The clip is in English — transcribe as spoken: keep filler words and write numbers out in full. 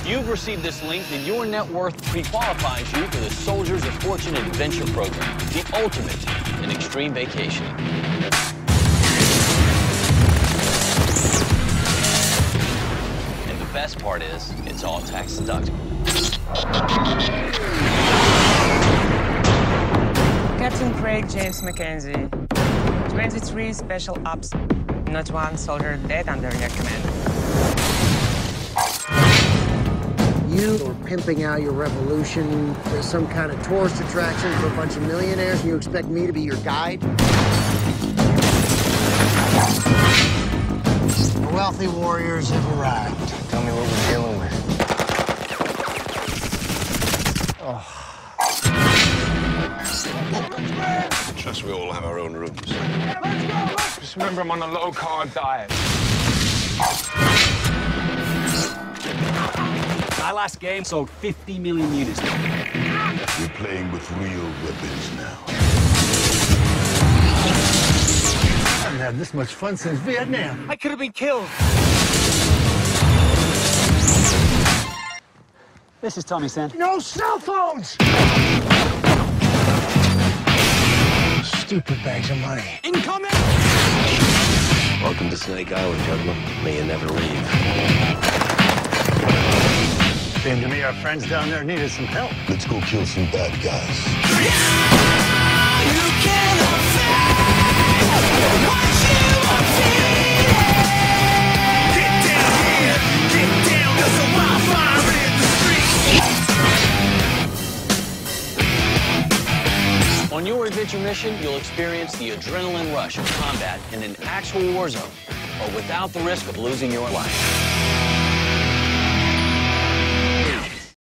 If you've received this link, then your net worth pre-qualifies you for the Soldiers of Fortune Adventure Program, the ultimate in extreme vacation. And the best part is, it's all tax deductible. Captain Craig James Mackenzie, twenty-three Special Ops, not one soldier dead under your command. You are pimping out your revolution as some kind of tourist attraction for a bunch of millionaires, and you expect me to be your guide? The wealthy warriors have arrived. Tell me what we're dealing with. Oh. Trust we all have our own rooms. Just remember I'm on a low-carb diet. My last game sold fifty million units. You're playing with real weapons now. I haven't had this much fun since Vietnam. I could have been killed. This is Tommy Sen. No cell phones! Stupid bags of money. Incoming! Welcome to Snake Island, gentlemen. May you never leave. Seemed to me our friends down there needed some help. Let's go kill some bad guys. On your adventure mission, you'll experience the adrenaline rush of combat in an actual war zone, but without the risk of losing your life.